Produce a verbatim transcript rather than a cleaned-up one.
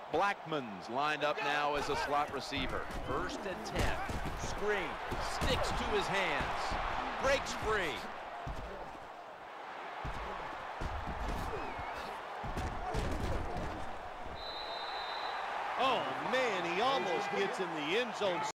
Blackmon's lined up now as a slot receiver. First and ten. Screen. Sticks to his hands. Breaks free. Oh, man, he almost gets in the end zone.